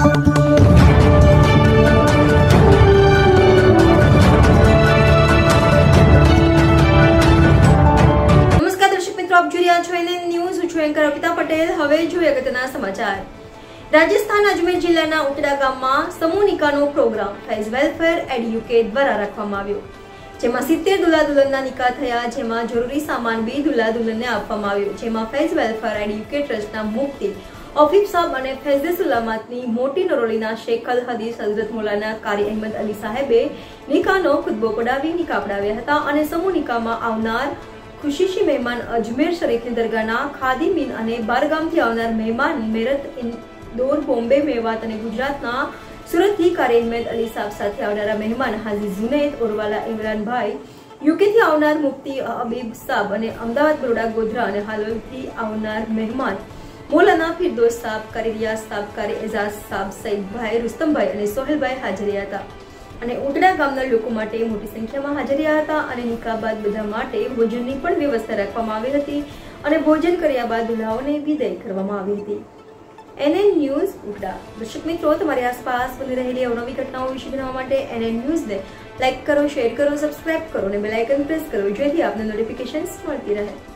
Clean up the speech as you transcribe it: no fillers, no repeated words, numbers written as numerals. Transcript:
રાજસ્થાન અજમેર જિલ્લાના ઉટડા ગામમાં સમૂહ નિકાહનો પ્રોગ્રામ ફૈઝ વેલફેર એડ્યુકેટ દ્વારા રાખવામાં આવ્યો, જેમાં 70 દુલ્હા દુલ્હનના નિકાહ થયા, જેમાં જરૂરી સામાન બી દુલ્હા દુલ્હનને આપવામાં આવ્યો, જેમાં ફૈઝ વેલફેર એડ્યુકેટ ટ્રસ્ટના મુફ્તી ઓફીફ સાહેબ અને ફૈઝે સુલામતની મોટી નરોલીના શેખ અલ હદીસ હઝરત મૌલાના કારી અહેમદ અલી સાહેબે નિકાહનો ખુતબો પઢાવી નિકાહ પઢાવ્યા હતા અને સમૂહ નિકાહમાં આવનાર ખુશીશી મહેમાન અજમેર શરીફની દરગાહના ખાદીમીન અને બારગામથી આવનાર મહેમાન મેરત ઇન્દોર, બોમ્બે, મેવાત અને ગુજરાતના સુરતથી કારી અહેમદ અલી સાહેબ સાથે આવનારા મહેમાન હાજી ઝુનૈદ ઓરવાલા ઇમરાનભાઈ, યુકેથી આવનાર મુફ્તી હબીબ સાહેબ અને અમદાવાદ, બરોડા, ગોધરા અને હાલોલથી આવનાર મહેમાન મૌલાના ફિરદોસ સાહેબ, કારી રિયાઝ સાહેબ, કારી એઝાઝ સાહેબ, સઈદભાઈ, રુસ્તમભાઈ અને સોહેલભાઈ હાજર રહ્યા હતા અને ઉટડા ગામના લોકો માટે મોટી સંખ્યામાં હાજર રહ્યા હતા અને નિકાહ બાદ બધા માટે ભોજનની પણ વ્યવસ્થા રાખવામાં આવી હતી અને ભોજન કર્યા બાદ દુલ્હાઓને વિદાય કરવામાં આવી હતી. NN news Utada. દર્શક મિત્રો, તમારી આસપાસ બની રહેલી અવનવી ઘટનાઓ વિશે જાણવા માટે NN ન્યૂઝને લાઈક કરો, શેર કરો, સબસ્ક્રાઇબ કરો અને બેલ આઇકન પ્રેસ કરો, જેથી આપને નોટિફિકેશન્સ મળતી રહે.